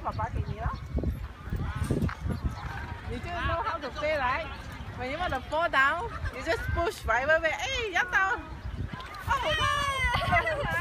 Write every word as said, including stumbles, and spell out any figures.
爸爸给你了。你就 know how to play, right? When you want to fall down, you just push right away. Hey, 一到。Oh no!